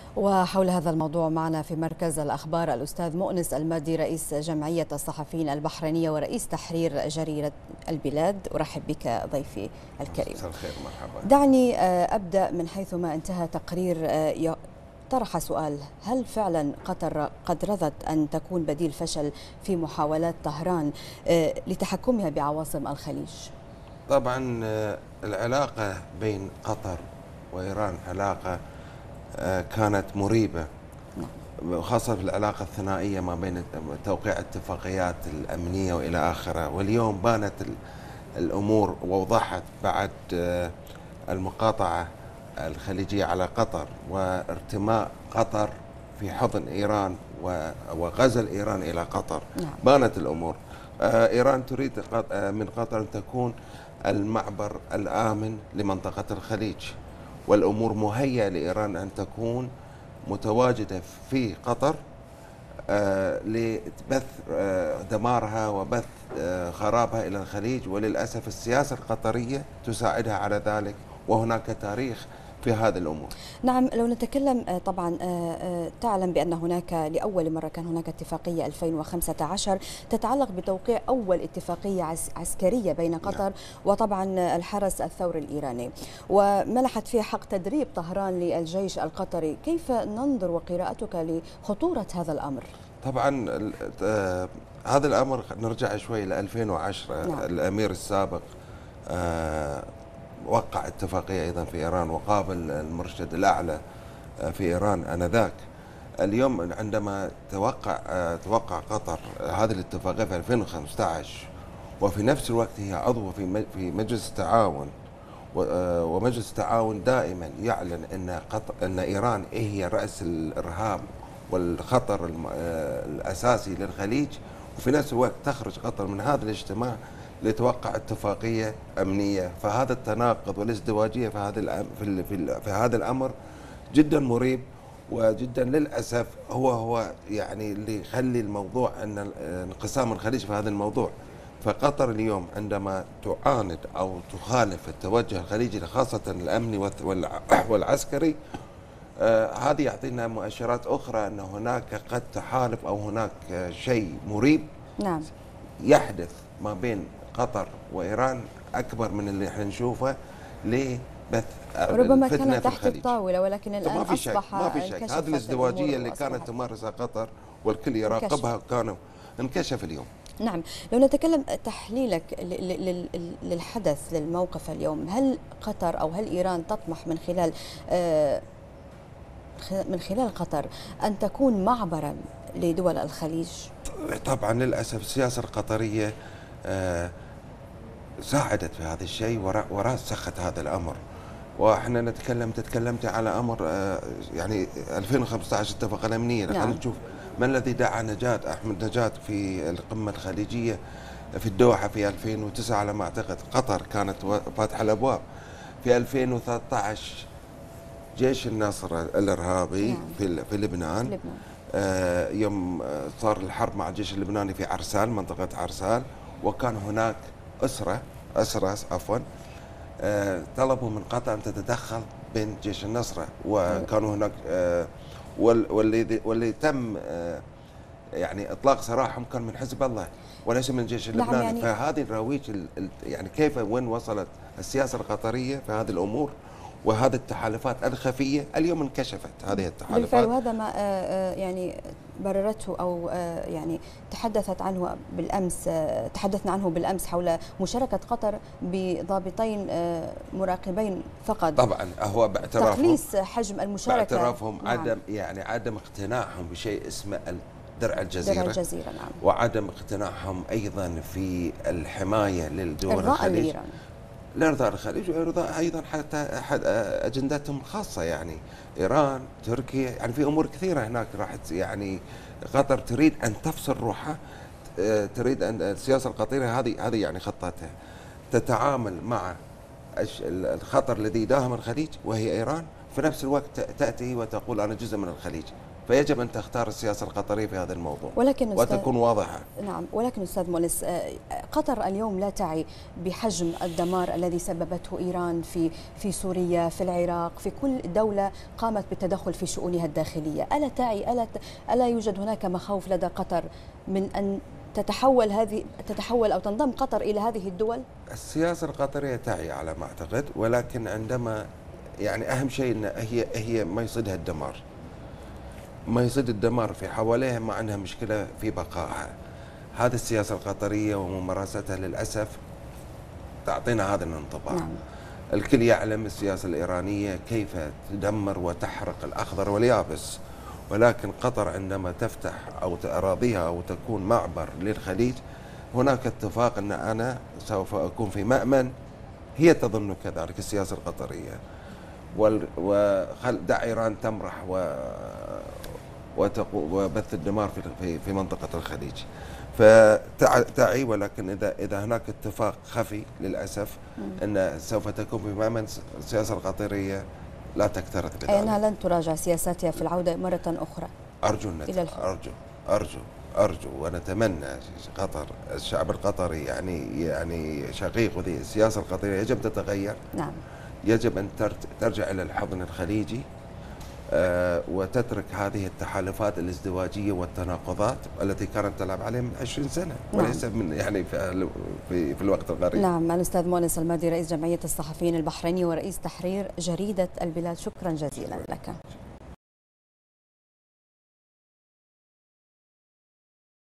وحول هذا الموضوع معنا في مركز الأخبار الأستاذ مؤنس المادي رئيس جمعية الصحفيين البحرينية ورئيس تحرير جريدة البلاد. أرحب بك ضيفي الكريم. مساء الخير، مرحبا. دعني أبدأ من حيثما انتهى تقرير طرح سؤال: هل فعلا قطر قد رضت أن تكون بديل فشل في محاولات طهران لتحكمها بعواصم الخليج؟ طبعا العلاقة بين قطر وإيران علاقة كانت مريبة، خاصة في العلاقة الثنائية ما بين توقيع اتفاقيات الأمنية وإلى آخره. واليوم بانت الأمور ووضحت بعد المقاطعة الخليجية على قطر وارتماء قطر في حضن إيران وغزل إيران إلى قطر. بانت الأمور. إيران تريد من قطر أن تكون المعبر الآمن لمنطقة الخليج، والأمور مهيئة لإيران أن تكون متواجدة في قطر لبث دمارها وبث خرابها إلى الخليج. وللأسف السياسة القطرية تساعدها على ذلك، وهناك تاريخ في هذه الأمور. نعم، لو نتكلم طبعا تعلم بأن هناك لأول مرة كان هناك اتفاقية 2015 تتعلق بتوقيع أول اتفاقية عسكرية بين قطر وطبعا الحرس الثوري الإيراني، ومنحت فيها حق تدريب طهران للجيش القطري. كيف ننظر وقراءتك لخطورة هذا الأمر؟ طبعا هذا الأمر نرجع شوي ل 2010. الأمير السابق وقع اتفاقية أيضا في إيران وقابل المرشد الأعلى في إيران آنذاك. اليوم عندما توقع قطر هذه الاتفاقية في 2015، وفي نفس الوقت هي عضو في مجلس التعاون، ومجلس التعاون دائما يعلن أن إيران هي رأس الإرهاب والخطر الأساسي للخليج، وفي نفس الوقت تخرج قطر من هذا الاجتماع لتوقع اتفاقية أمنية. فهذا التناقض والازدواجية في هذا الأمر جدا مريب، وجدا للأسف هو يعني اللي يخلي الموضوع أن انقسام الخليج في هذا الموضوع. فقطر اليوم عندما تعاند أو تخالف التوجه الخليجي خاصة الأمني والعسكري، هذه يعطينا مؤشرات أخرى أن هناك قد تحالف أو هناك شيء مريب يحدث ما بين قطر وإيران أكبر من اللي احنا نشوفه لبث ربما كانت تحت الطاولة، ولكن الآن ما في شيء. هذه الازدواجية اللي كانت تمارسها قطر والكل يراقبها كانوا انكشف اليوم. نعم، لو نتكلم تحليلك للحدث للموقف اليوم، هل قطر أو هل إيران تطمح من خلال قطر أن تكون معبرا لدول الخليج؟ طبعا للأسف السياسة القطرية ساعدت في هذا الشيء ورسخت هذا الأمر. واحنا تكلمت على أمر يعني 2015 اتفاقية الأمنية. خلينا نشوف ما الذي دعا أحمد نجاد في القمة الخليجية في الدوحة في 2009 على ما أعتقد. قطر كانت فاتحة الأبواب. في 2013 جيش النصر الإرهابي في لبنان يوم صار الحرب مع الجيش اللبناني في عرسال، منطقة عرسال، وكان هناك أسرة طلبوا من قطر أن تتدخل بين جيش النصرة، وكانوا هناك واللي تم يعني إطلاق سراحهم كان من حزب الله وليس من الجيش اللبناني. يعني فهذه الرويج يعني كيف وين وصلت السياسة القطرية في هذه الأمور، وهذه التحالفات الخفية اليوم انكشفت هذه التحالفات بالفعل. وهذا ما يعني بررته أو يعني تحدثنا عنه بالأمس حول مشاركة قطر بضابطين مراقبين فقط. طبعا هو باعترافهم تقليص حجم المشاركة، باعترافهم عدم اقتناعهم بشيء اسمه درع الجزيرة. نعم. وعدم اقتناعهم أيضا في الحماية للدول الخليج، لإرضاء الخليج وإرضاء أيضا حتى أحد أجنداتهم الخاصة. يعني إيران، تركيا، يعني في أمور كثيرة هناك راحت. يعني قطر تريد أن تفصل روحها، تريد أن السياسة القطرية هذه يعني خطتها تتعامل مع الخطر الذي داهم الخليج وهي إيران، في نفس الوقت تأتي وتقول أنا جزء من الخليج. فيجب أن تختار السياسة القطرية في هذا الموضوع ولكن وتكون واضحة. نعم، ولكن أستاذ مونس، قطر اليوم لا تعي بحجم الدمار الذي سببته إيران في سوريا، في العراق، في كل دولة قامت بالتدخل في شؤونها الداخلية. ألا تعي ألا يوجد هناك مخاوف لدى قطر من أن تتحول أو تنضم قطر إلى هذه الدول؟ السياسة القطرية تعي على ما أعتقد، ولكن عندما يعني أهم شيء أن هي ما يصيدها الدمار، ما يصيد الدمار في حواليها، ما عندها مشكلة في بقائها. هذه السياسة القطرية وممارستها للأسف تعطينا هذا الانطباع. نعم. الكل يعلم السياسة الإيرانية كيف تدمر وتحرق الأخضر واليابس، ولكن قطر عندما تفتح أو أراضيها أو تكون معبر للخليج، هناك اتفاق أن أنا سوف أكون في مأمن. هي تظن كذلك السياسة القطرية، ودع إيران تمرح وبث الدمار في منطقة الخليج. فتعي، ولكن إذا هناك اتفاق خفي للأسف أن سوف تكون في مأمن، السياسة القطرية لا تكترث بذلك. أنها لن تراجع سياساتها في العودة مرة أخرى. أرجو ونتمنى قطر، الشعب القطري يعني شقيق، وذي السياسة القطرية يجب تتغير. نعم. يجب أن ترجع إلى الحضن الخليجي، وتترك هذه التحالفات الازدواجية والتناقضات التي كانت تلعب عليها من 20 سنة. نعم. وليس من يعني في الوقت القريب. نعم. الأستاذ مونس المادي، رئيس جمعية الصحفيين البحريني ورئيس تحرير جريدة البلاد، شكرا جزيلا لك.